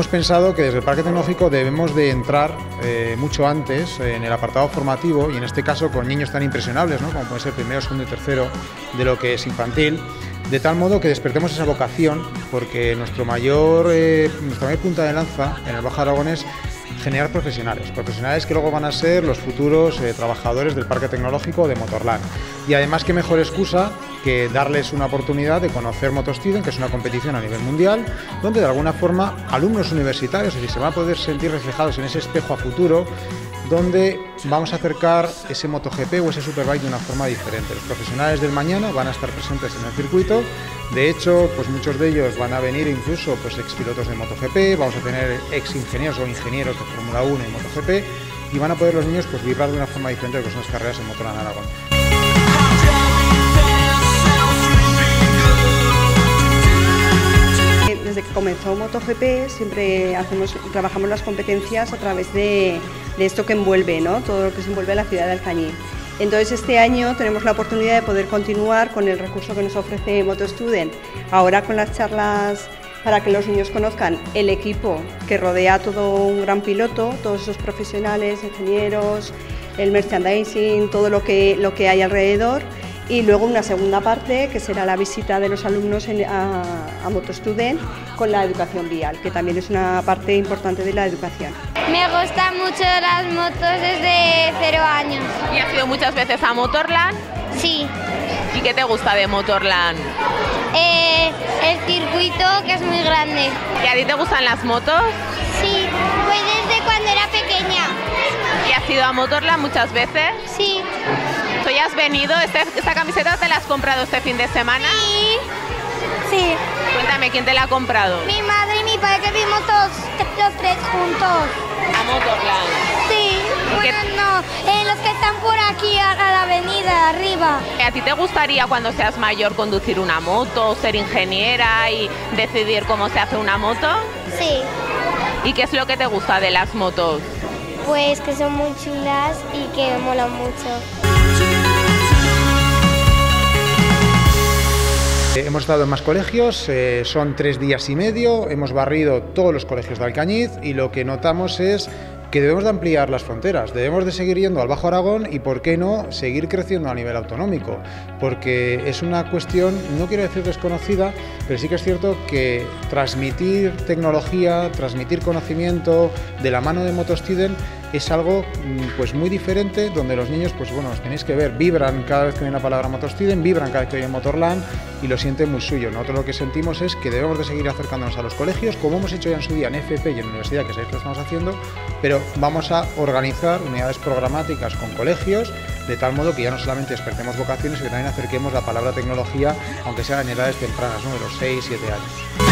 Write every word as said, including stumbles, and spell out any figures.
pensado que desde el Parque Tecnológico debemos de entrar eh, mucho antes en el apartado formativo y en este caso con niños tan impresionables, ¿no?, como puede ser primero, segundo y tercero de lo que es infantil, de tal modo que despertemos esa vocación, porque nuestro mayor, eh, nuestra mayor punta de lanza en el Bajo Aragón es generar profesionales, profesionales que luego van a ser los futuros eh, trabajadores del Parque Tecnológico de Motorland. Y además, qué mejor excusa que darles una oportunidad de conocer MotoStudent, que es una competición a nivel mundial, donde de alguna forma alumnos universitarios, es decir, se van a poder sentir reflejados en ese espejo a futuro, donde vamos a acercar ese MotoGP o ese Superbike de una forma diferente. Los profesionales del mañana van a estar presentes en el circuito. De hecho, pues muchos de ellos van a venir incluso pues expilotos de MotoGP, vamos a tener ex ingenieros o ingenieros de Fórmula uno y MotoGP, y van a poder los niños pues vibrar de una forma diferente de lo que son las carreras en Motorland Aragón. Desde que comenzó MotoGP siempre hacemos, trabajamos las competencias a través de, de esto que envuelve, ¿no?, todo lo que se envuelve a la ciudad de Alcañiz. Entonces este año tenemos la oportunidad de poder continuar con el recurso que nos ofrece MotoStudent, ahora con las charlas para que los niños conozcan el equipo que rodea a todo un gran piloto, todos esos profesionales, ingenieros, el merchandising, todo lo que, lo que hay alrededor. Y luego una segunda parte que será la visita de los alumnos en, a, a MotoStudent con la educación vial, que también es una parte importante de la educación. Me gustan mucho las motos desde cero años. ¿Y has ido muchas veces a Motorland? Sí. ¿Y qué te gusta de Motorland? Eh, el circuito, que es muy grande. ¿Y a ti te gustan las motos? Sí, pues desde cuando era pequeña. ¿Y has ido a Motorland muchas veces? Sí. ¿Tú ya has venido? ¿Este, ¿Esta camiseta te la has comprado este fin de semana? Sí. Sí. Cuéntame, ¿quién te la ha comprado? Mi madre y mi padre, que vimos todos los tres juntos. ¿A Motorland? Sí. Bueno, no, eh, los que están por aquí a, a la avenida, arriba. ¿A ti te gustaría cuando seas mayor conducir una moto, ser ingeniera y decidir cómo se hace una moto? Sí. ¿Y qué es lo que te gusta de las motos? Pues que son muy chulas y que molan mucho. Hemos estado en más colegios, eh, son tres días y medio, hemos barrido todos los colegios de Alcañiz y lo que notamos es que debemos de ampliar las fronteras, debemos de seguir yendo al Bajo Aragón y, por qué no, seguir creciendo a nivel autonómico, porque es una cuestión, no quiero decir desconocida, pero sí que es cierto que transmitir tecnología, transmitir conocimiento de la mano de MotoStudent es algo pues muy diferente, donde los niños, pues bueno, os tenéis que ver, vibran cada vez que oyen la palabra MotoStudent, vibran cada vez que oyen Motorland y lo sienten muy suyo. Nosotros lo que sentimos es que debemos de seguir acercándonos a los colegios, como hemos hecho ya en su día en F P y en la universidad, que sabéis que lo estamos haciendo, pero vamos a organizar unidades programáticas con colegios, de tal modo que ya no solamente despertemos vocaciones, sino que también acerquemos la palabra tecnología, aunque sea en edades tempranas, ¿no?, de los seis siete años.